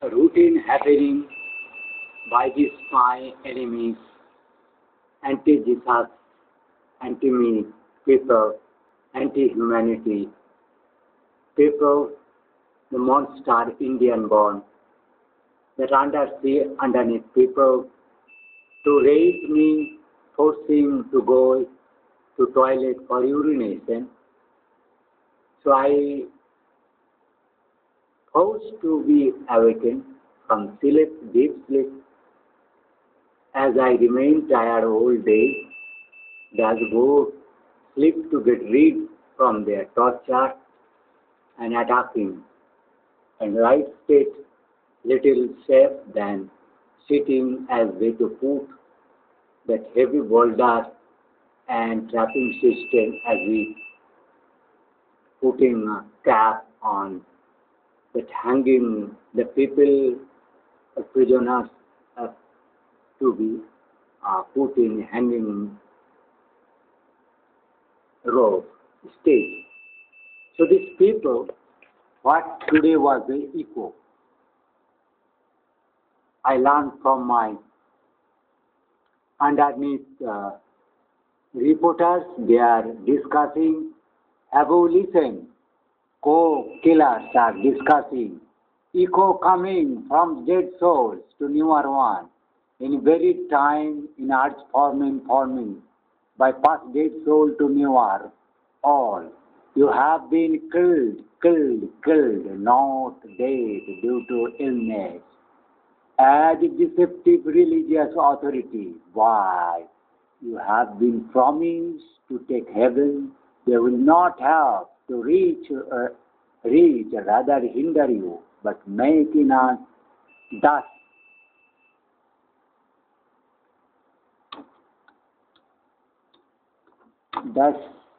routine happening by these my enemies, anti-Jesus, anti-me people, anti-humanity people, the monster Indian born, that underneath people to rape me, forcing to go to toilet for urination. So I forced to be awakened from sleep, deep sleep, as I remain tired all day, does go sleep to get rid from their torture and attacking, and right state little safe than sitting as they to put that heavy boulder and trapping system as we putting a cap on that hanging the people, prisoners to be put in hanging rope stage. So these people, what today was the echo, I learned from my underneath reporters, they are discussing abolition. Co-killers are discussing echo coming from dead souls to newer one. In very time, in arts forming by past dead soul to newer all. You have been killed, not dead due to illness. As a deceptive religious authority, why? You have been promised to take heaven. They will not have to reach, rather hinder you, but make in us thus, thus,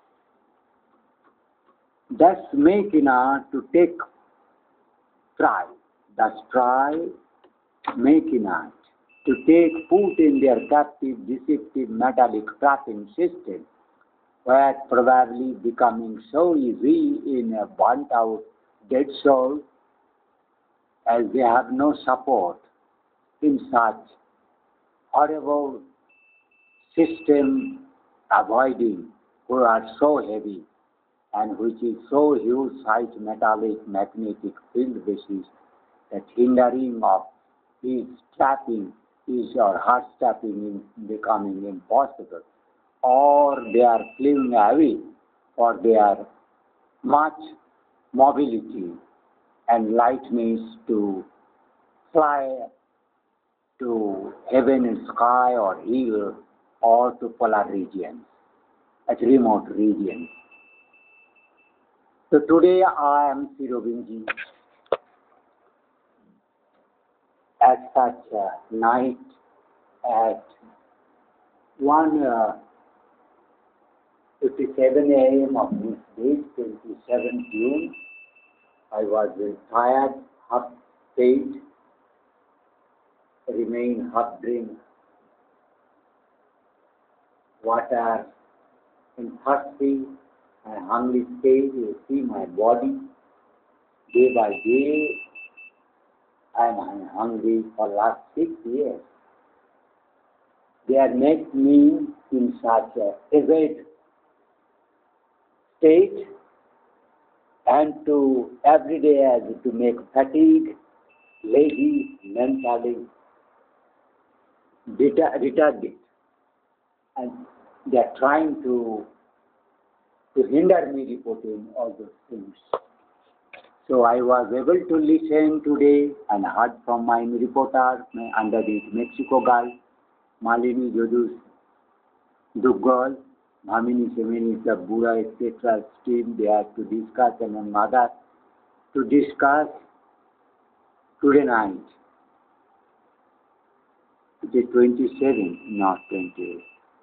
thus make in us to take try, thus try, make in us to take put in their captive, deceptive, metallic trapping system, where probably becoming so easy in a burnt out dead soul, as they have no support in such horrible system avoiding, who are so heavy and which is so huge size metallic magnetic field basis that hindering of his trapping is or her trapping in becoming impossible, or they are fleeing away for their much mobility and lightness to fly to heaven and sky or hill or to polar regions, at remote regions. So today I am Sirobinji at such a night at 1:57 a.m. of this day, 27 June. I was tired, half faint, remain half drink water and thirsty and hungry state. You see my body day by day. I am hungry for last 6 years. They have made me in such a aged state, and to every day as to make fatigue, lazy, mentally retarded, and they are trying to hinder me reporting all those things. So I was able to listen today and heard from my reporter, my underneath Mexico girl, Malini Jodus Duggal, Bhamini Semini Sabura, etc. Team, they are to discuss among others, to discuss today night. It is 27, not 28.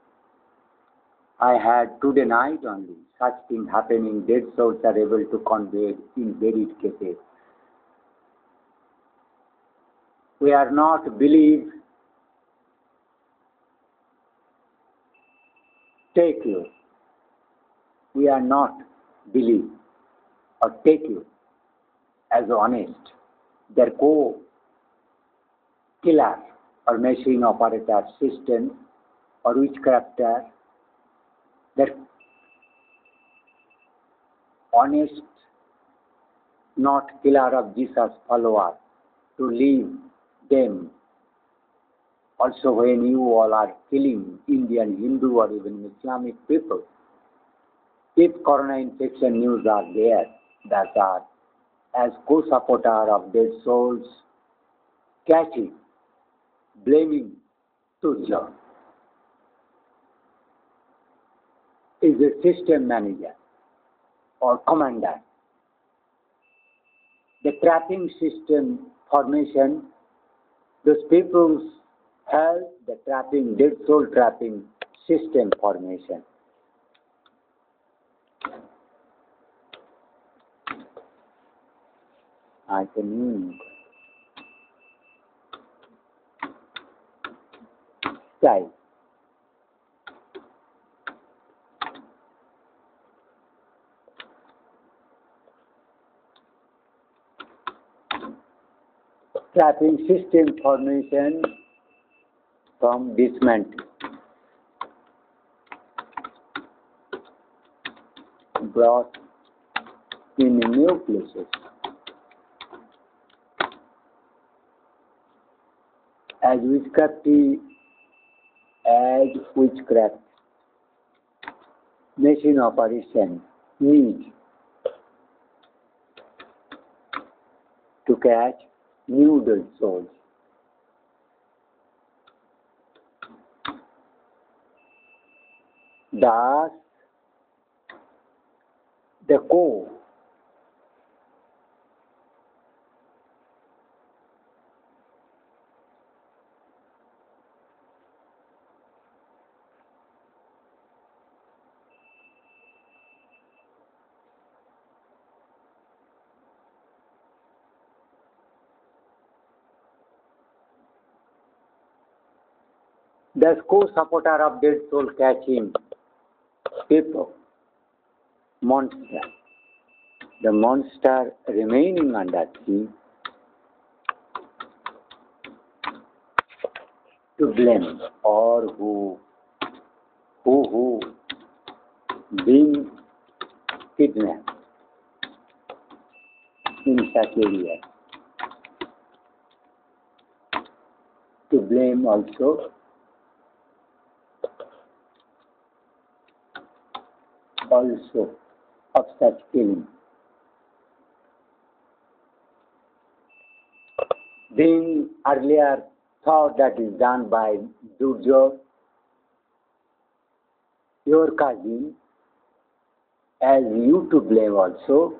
I had today night only such things happening. Dead souls are able to convey in buried cases. We are not believe. Take you. We are not believe or take you as honest. Their killer or machine operator system or witchcrafter, that honest, not killer of Jesus follower, to leave them. Also, when you all are killing Indian, Hindu, or even Islamic people, if corona infection news are there that are as co-supporter of dead souls, catching, blaming Turja is a system manager or commander. The trapping system formation, those people's help the trapping, dead soul trapping system formation. I can style. Trapping system formation from dismantling. Brought in new places. As witchcraft machine operation need to catch new dead souls. Thus, the core the co-supporter of dead soul catching people, monster. The monster remaining under sea to blame or who being kidnapped in such area. To blame also of such killing. Being earlier thought that is done by Durjo, your cousin, as you to blame also.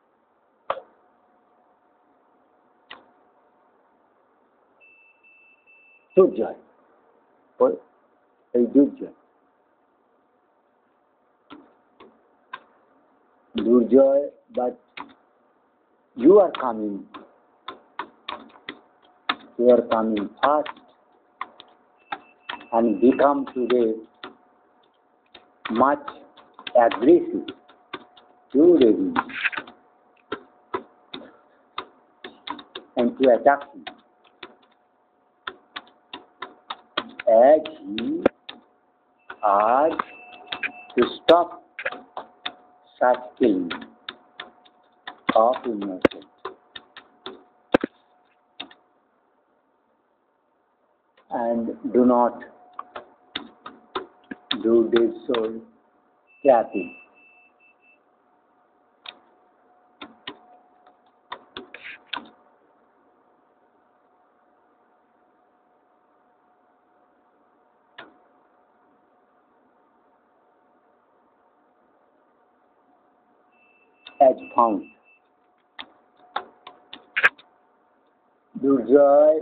Durjoy, or a Durjoy. Durjoy, but you are coming fast and become today much aggressive. You ready and to attack him. As he asked to stop such killing of innocent. And do not do dead soul trapping. As found. Durjoy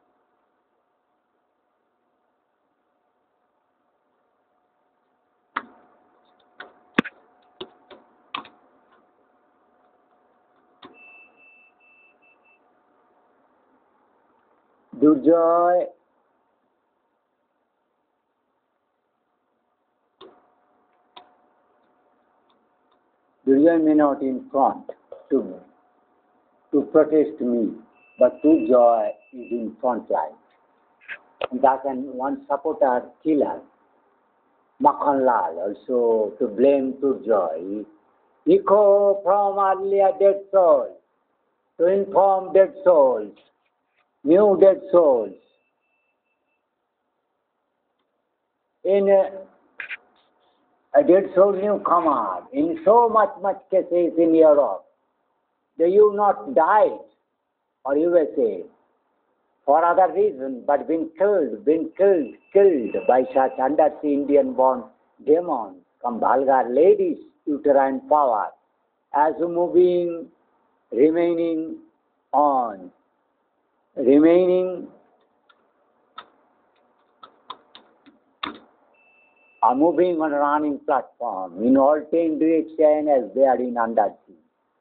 may not in front to protest me, but Durjoy is in front line. That and one supporter killer, Makhanlal, also to blame to joy. Echo from earlier dead souls to inform dead souls, new dead souls. In a dead soul newcomer, in so much cases in Europe, they you not died, or USA, for other reason, but been killed by such undersea Indian-born demons, come vulgar ladies, uterine power, as moving, remaining on, remaining, are moving on a running platform in all 10 directions as they are in undersea.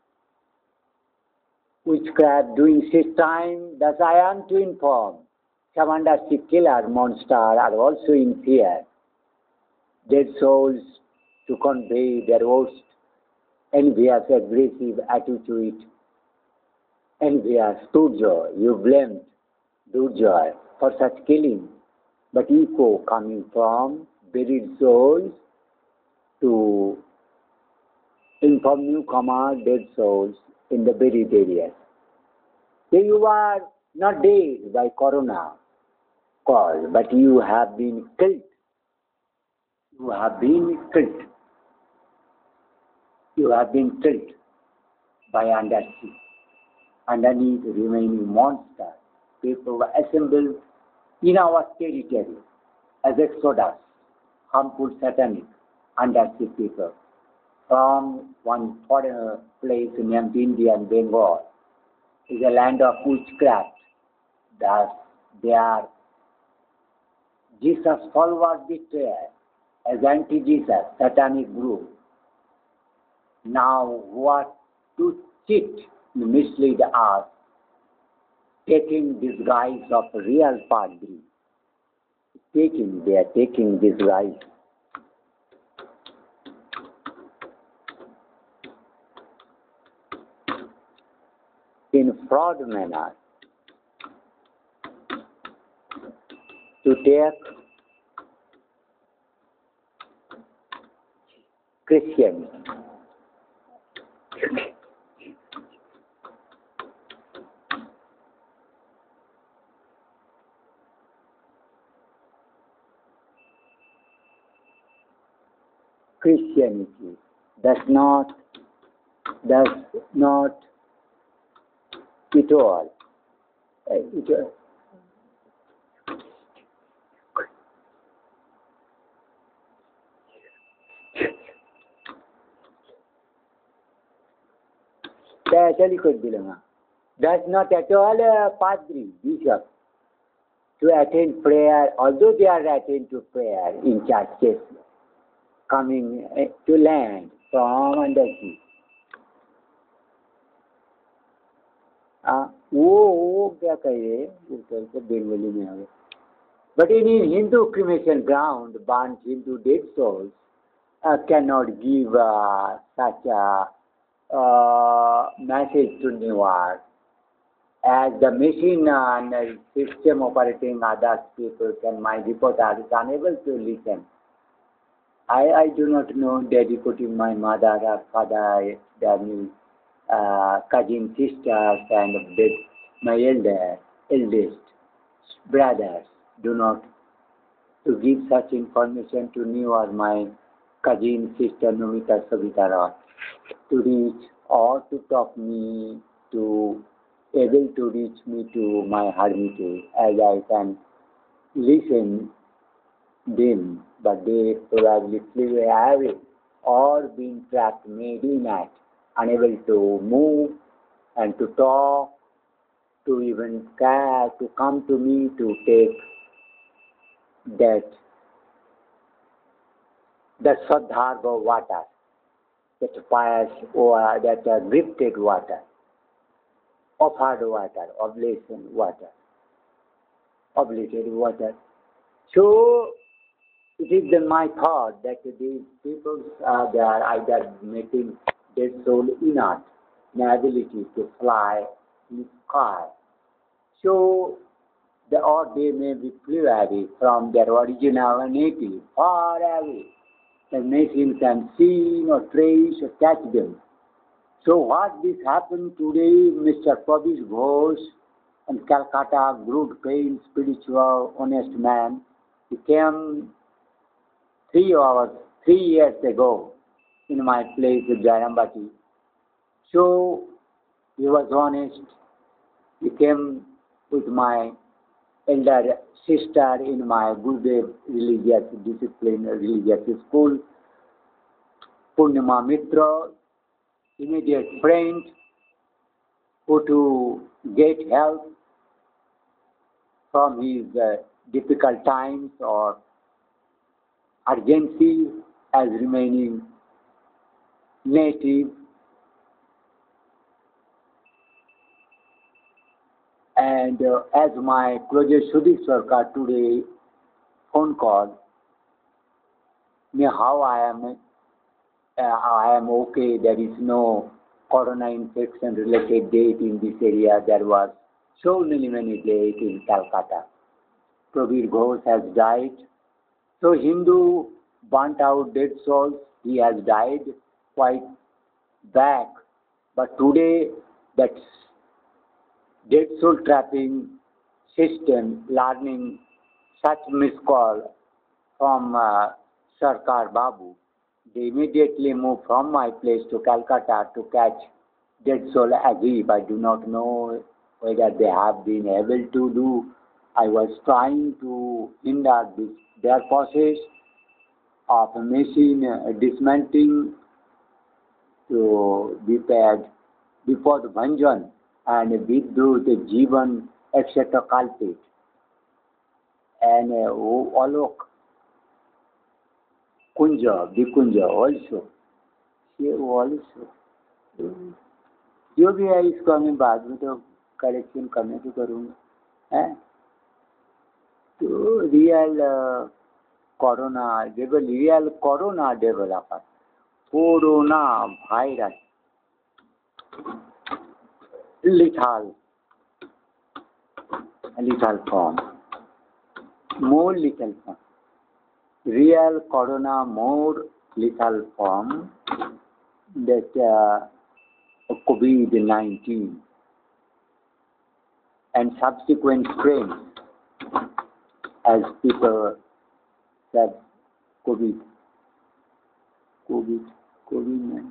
Witchcraft doing his time, thus I am to inform. Some undersea killer monster are also in fear. Dead souls to convey their worst envious, aggressive attitude. Envious, Durjoy, you blamed Durjoy for such killing. But echo coming from buried souls to inform newcomer dead souls in the buried areas. So you are not dead by corona cause, but you have been killed. You have been killed. You have been killed by undersea. Underneath remaining monsters, people were assembled in our territory as exodus, harmful satanic undersea people from one foreign place named India and Bengal. Is a land of witchcraft. Thus, they are Jesus followers betrayed as anti-Jesus, satanic group. Now, what to cheat, mislead us, taking disguise of real padri. They are taking disguise. In fraud manner to take Christianity. Christianity does not at all. Does not at all padri, bishop, to attend prayer, although they are attend to prayer in churches, coming to land from undersea. वो क्या कहे उतर के बंगाली में आवे. But in Hindu cremation ground, burnt Hindu dead souls cannot give such a message to New Earth. As the machine and system operating other people can, my reporter is unable to listen. I do not know the reporting my mother or father, their cousin sisters and my eldest brothers do not to give such information to me or my cousin sister Nomita Savitara to reach or to talk me to able to reach me to my hermitage as I can listen them, but they probably flew away or been trapped maybe night, unable to move and to talk, to even care, to come to me to take that Sadharva water, that pious or that gifted water, offered water, oblation water, oblated water. So it is then my thought that these people they are either making their soul inert, no ability to fly in sky. So or they may be flew away from their original native, far away. The machine can see or trace or catch them. So what this happened today, Mr. Pravish Ghosh and Calcutta, good, paying, spiritual, honest man, he came 3 years ago in my place in Jayambati. So he was honest. He came with my elder sister in my Gurudev religious discipline, religious school, Purnima Mitra, immediate friend, who to get help from his difficult times or urgency as remaining native. And as my closest Sudik Sarkar today phone call, me how I am okay. There is no corona infection related date in this area. There was so many dates in Calcutta. Prabir Ghosh has died. So Hindu burnt out dead souls. He has died quite back. But today that dead soul trapping system, learning such miscall from Sarkar Babu, they immediately moved from my place to Calcutta to catch dead soul Ajib. I do not know whether they have been able to do. I was trying to hinder this, their process of machine dismantling to be paid before the Bhanjan and Vidut, Jivan, etc. culprit. And Alok Kunja, Vikunja also. ये also. जो भी है इसको मैं बाद में तो correction करने की करूँगा, हैं? तो real corona developer, corona virus, lethal form, more lethal form. Real corona more lethal form, that COVID-19 and subsequent strains, as people said, COVID-19.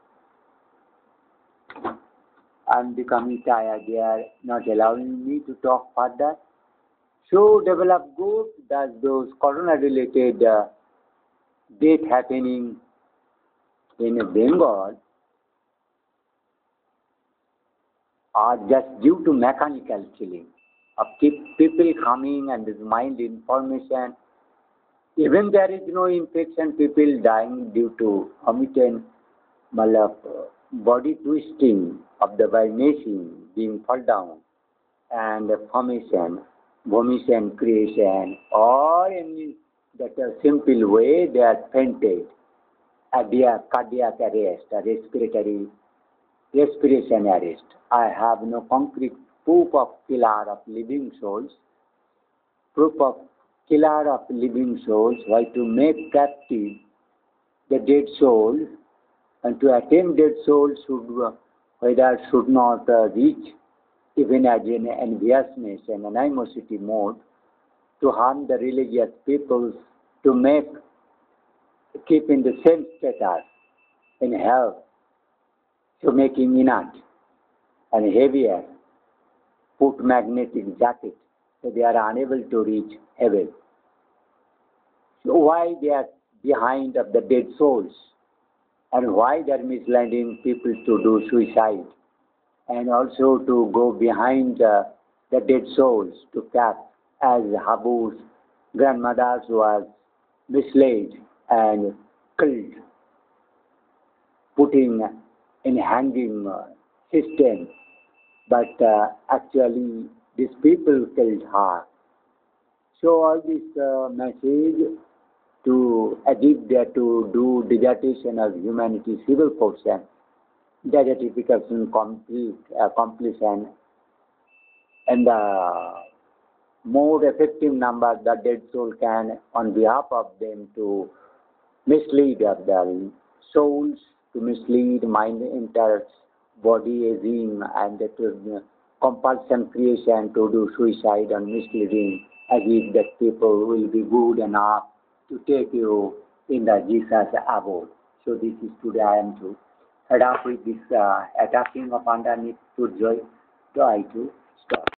I'm becoming tired. They are not allowing me to talk further. So developed group does those corona-related death happening in Bengal are just due to mechanical killing of people coming and mind information. Even there is no infection, people dying due to omitted body twisting of the by machine being fall down and formation, vomition creation, or in that simple way they are fainted, cardiac arrest, respiration arrest. I have no concrete proof of killer of living souls. Proof of killer of living souls, why to make captive the dead soul, and to attain dead soul should not reach even as an enviousness and animosity mode, to harm the religious peoples, to keep in the same status in health, so making inert and heavier, put magnetic jacket, so they are unable to reach heaven. So why they are behind of the dead souls, and why they are misleading people to do suicide, and also to go behind the dead souls to cap, as Habu's grandmother was misled and killed, putting in hanging system, but actually these people killed her. So all this message to Egypt there to do desertation of humanity civil portion, desertification completion, and the more effective number the dead soul can, on behalf of them, to mislead their souls, to mislead mind, entire body aging, and to compulsion creation to do suicide and misleading, as if that people will be good enough to take you in the Jesus abode. So this is today I am to head up with this attacking of underneath to joy, try to stop.